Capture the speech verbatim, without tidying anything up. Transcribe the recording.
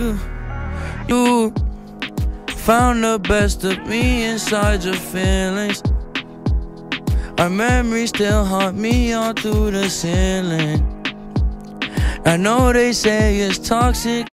You, you found the best of me inside your feelings. Our memories still haunt me all through the ceiling. I know they say it's toxic.